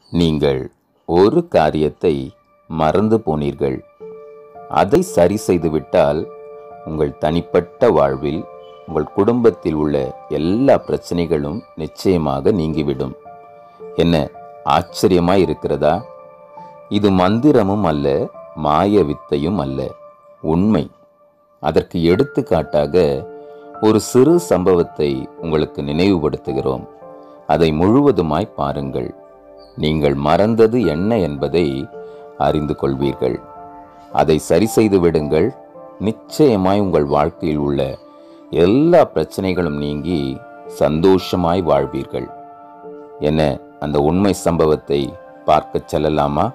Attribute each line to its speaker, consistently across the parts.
Speaker 1: நீங்கள் ஒரு காரியத்தை மறந்து போனீர்கள். அதை சரி செய்துவிட்டால் உங்கள் தனிப்பட்ட வாழ்வில், உங்கள் குடும்பத்தில் உள்ள எல்லா பிரச்சனைகளும் நிச்சயமாக நீங்கிவிடும். என்ன ஆச்சரியமாய் இருக்கிறதா? இது மந்திரமும் அல்ல, மாய வித்தையும் அல்ல, உண்மை. அதற்கு எடுத்துக்காட்டாக ஒரு சிறு சம்பவத்தை உங்களுக்கு நினைவுபடுத்துகிறோம். அதை முழுவதுமாய் பாருங்கள். நீங்கள் மறந்தது என்ன என்பதை அறிந்து கொள்வீர்கள். அதை சரி செய்து விடுங்கள். நிச்சயமாய் உங்கள் வாழ்க்கையில் உள்ள எல்லா பிரச்சனைகளும் நீங்கி சந்தோஷமாய் வாழ்வீர்கள். என்ன, அந்த உண்மை சம்பவத்தை பார்க்க செல்லலாமா?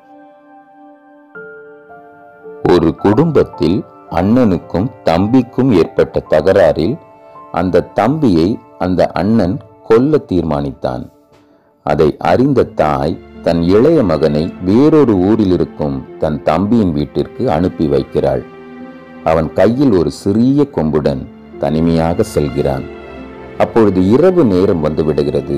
Speaker 1: ஒரு குடும்பத்தில் அண்ணனுக்கும் தம்பிக்கும் ஏற்பட்ட தகராறில் அந்த தம்பியை அந்த அண்ணன் கொல்ல தீர்மானித்தான். அதை அறிந்த தாய் தன் இளைய மகனை வேறொரு ஊரில் இருக்கும் தன் தம்பியின் வீட்டிற்கு அனுப்பி வைக்கிறாள். அவன் கையில் ஒரு சிறிய கொம்புடன் தனிமையாக செல்கிறான். அப்பொழுது இரவு நேரம் வந்துவிடுகிறது.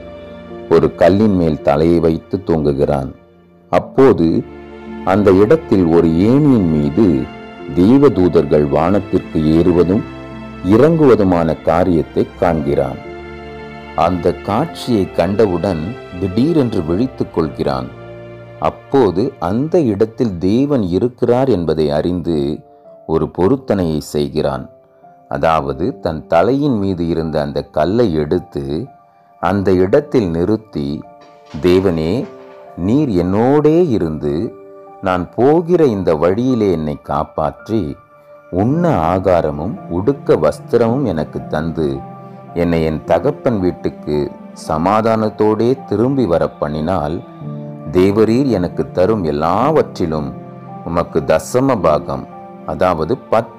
Speaker 1: ஒரு கல்லின் மேல் தலையை வைத்து தூங்குகிறான். அப்போது அந்த இடத்தில் ஒரு ஏணியின் மீது தேவதூதர்கள் வானத்திற்கு ஏறுவதும் இறங்குவதுமான காரியத்தை காண்கிறான். அந்த காட்சியை கண்டவுடன் திடீரென்று விழித்துக் கொள்கிறான். அப்போது அந்த இடத்தில் தேவன் இருக்கிறார் என்பதை அறிந்து ஒரு பொருத்தனையை செய்கிறான். அதாவது தன் தலையின் மீது இருந்த அந்த கல்லை எடுத்து அந்த இடத்தில் நிறுத்தி, தேவனே, நீர் என்னோடே இருந்து நான் போகிற இந்த வழியிலே என்னை காப்பாற்றி உண்ண ஆகாரமும் உடுக்க வஸ்திரமும் எனக்கு தந்து என்னை என் தகப்பன் வீட்டுக்கு சமாதானத்தோடே திரும்பி வர பண்ணினால், தேவரீர் எனக்கு தரும் எல்லாவற்றிலும் உமக்கு தசம பாகம், அதாவது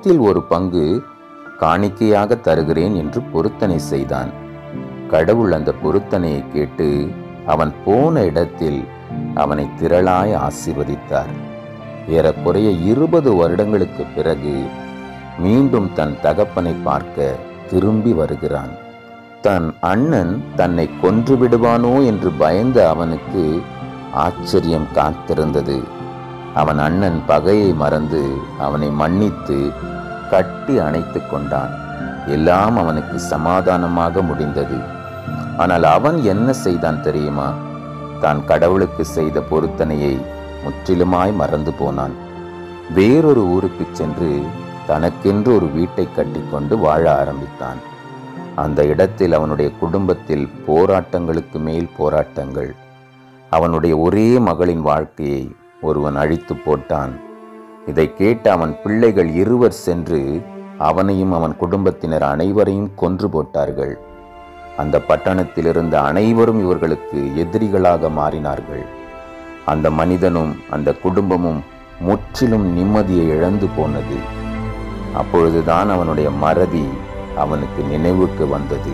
Speaker 1: 10% காணிக்கையாக தருகிறேன் என்று பொருத்தனை செய்தான். கடவுள் அந்த பொருத்தனையை கேட்டு அவன் போன இடத்தில் அவனை திரளாய் ஆசீர்வதித்தார். ஏறக்குறைய 20 வருடங்களுக்கு பிறகு மீண்டும் தன் தகப்பனை பார்க்க திரும்பி வருகிறான். தன் அண்ணன் தன்னை கொன்று விடுவானோ என்று பயந்த அவனுக்கு ஆச்சரியம் காத்திருந்தது. அவன் அண்ணன் பகையை மறந்து அவனை மன்னித்து கட்டி அணைத்து கொண்டான். எல்லாம் அவனுக்கு சமாதானமாக முடிந்தது. ஆனால் அவன் என்ன செய்தான் தெரியுமா? தான் கடவுளுக்கு செய்த பொருத்தனையை முற்றிலுமாய் மறந்து போனான். வேறொரு ஊருக்கு சென்று தனக்கென்று ஒரு வீட்டை கட்டிக்கொண்டு வாழ ஆரம்பித்தான். அந்த இடத்தில் அவனுடைய குடும்பத்தில் போராட்டங்களுக்கு மேல் போராட்டங்கள். அவனுடைய ஒரே மகளின் வாழ்க்கையை ஒருவன் அழித்து போட்டான். இதை கேட்டு அவன் பிள்ளைகள் 2 சென்று அவனையும் அவன் குடும்பத்தினர் அனைவரையும் கொன்று போட்டார்கள். அந்த பட்டணத்தில் இருந்த அனைவரும் இவர்களுக்கு எதிரிகளாக மாறினார்கள். அந்த மனிதனும் அந்த குடும்பமும் முற்றிலும் நிம்மதியை இழந்து போனது. அப்பொழுதுதான் அவனுடைய மறதி அவனுக்கு நினைவுக்கு வந்தது.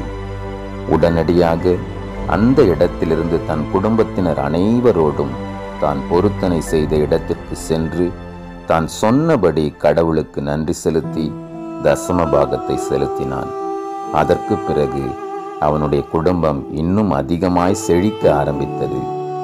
Speaker 1: உடனடியாக அந்த இடத்திலிருந்து தன் குடும்பத்தினர் அனைவரோடும் தான் பொருத்தனை செய்த இடத்திற்கு சென்று தான் சொன்னபடி கடவுளுக்கு நன்றி செலுத்தி தசம பாகத்தை செலுத்தினான். அதற்கு பிறகு அவனுடைய குடும்பம் இன்னும் அதிகமாய் செழிக்க ஆரம்பித்தது.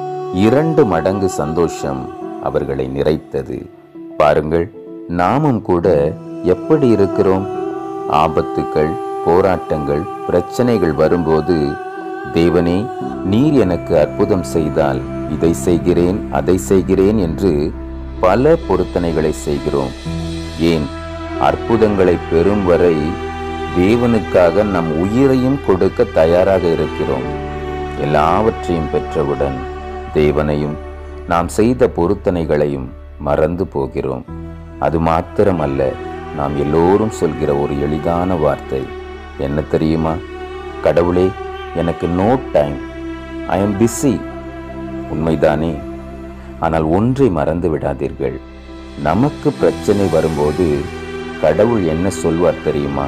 Speaker 1: 2 மடங்கு சந்தோஷம் அவர்களை நிறைத்தது. பாருங்கள், நாமும் கூட எப்படி இருக்கிறோம்? ஆபத்துக்கள், போராட்டங்கள், பிரச்சனைகள் வரும்போது, தேவனே, நீர் எனக்கு அற்புதம் செய்தால் இதை செய்கிறேன், அதை செய்கிறேன் என்று பல பொருத்தனைகளை செய்கிறோம். ஏன், அற்புதங்களை பெறும் வரை தேவனுக்காக நம் உயிரையும் கொடுக்க தயாராக இருக்கிறோம். எல்லாவற்றையும் பெற்றவுடன் தேவனையும் நாம் செய்த பொருத்தனைகளையும் மறந்து போகிறோம். அது மாத்திரமல்ல, நாம் எல்லோரும் சொல்கிற ஒரு எளிதான வார்த்தை என்ன தெரியுமா? கடவுளே, எனக்கு no time, I am busy. உண்மைதானே? ஆனால் ஒன்றை மறந்து விடாதீர்கள். நமக்கு பிரச்சனை வரும்போது கடவுள் என்ன சொல்வார் தெரியுமா?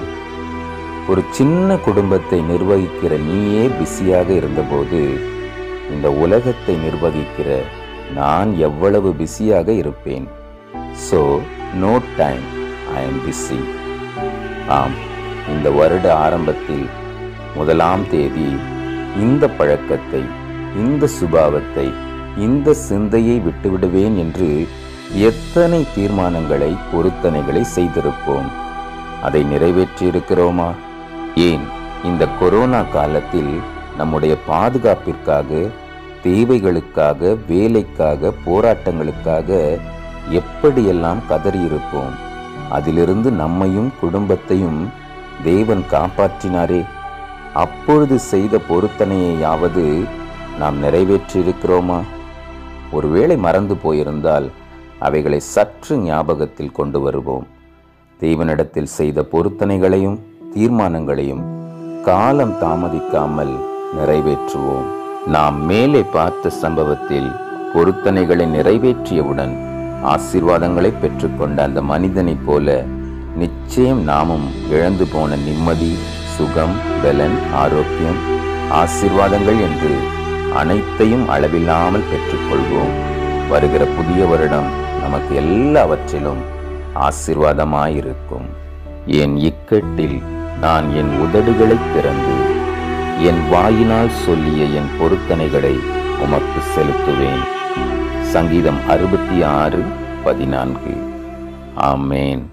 Speaker 1: ஒரு சின்ன குடும்பத்தை நிர்வகிக்கிற நீயே பிஸியாக இருந்தபோது, இந்த உலகத்தை நிர்வகிக்கிற நான் எவ்வளவு பிஸியாக இருப்பேன். So no time, I am busy. ஆம், இந்த வருட ஆரம்பத்தில் 1ஆம் தேதி இந்த பழக்கத்தை இந்த சுபாவத்தை, இந்த சிந்தையை விட்டுவிடுவேன் என்று எத்தனை தீர்மானங்களை, பொருத்தனைகளை செய்திருப்போம். அதை நிறைவேற்றியிருக்கிறோமா? ஏன் இந்த கொரோனா காலத்தில் நம்முடைய பாதுகாப்பிற்காக, தேவைகளுக்காக, வேலைக்காக, போராட்டங்களுக்காக எப்படியெல்லாம் கதறியிருப்போம். அதிலிருந்து நம்மையும் குடும்பத்தையும் தேவன் காப்பாற்றினாரே. அப்பொழுது செய்த பொருத்தனையாவது நாம் நிறைவேற்றியிருக்கிறோமா? ஒருவேளை மறந்து போயிருந்தால் அவைகளை சற்று ஞாபகத்தில் கொண்டு வருவோம். தேவனிடத்தில் செய்த பொருத்தனைகளையும் தீர்மானங்களையும் காலம் தாமதிக்காமல் நிறைவேற்றுவோம். நாம் மேலே பார்த்த சம்பவத்தில் பொருத்தனைகளை நிறைவேற்றியவுடன் ஆசீர்வாதங்களை பெற்றுக்கொண்ட அந்த மனிதனைப் போல நிச்சயம் நாமும் இழந்து போன நிம்மதி, சுகம், பலன், ஆரோக்கியம், ஆசீர்வாதங்கள் என்று அனைத்தையும் அளவில்லாமல் பெற்றுக்கொள்வோம். வருகிற புதிய வருடம் நமக்கு எல்லாவற்றிலும் ஆசீர்வாதமாயிருக்கும். என் இக்கட்டில் நான் என் உதடுகளை திறந்து என் வாயினால் சொல்லிய என் பொருத்தனைகளை உமக்கு செலுத்துவேன். சங்கீதம் 66:14. ஆமேன்.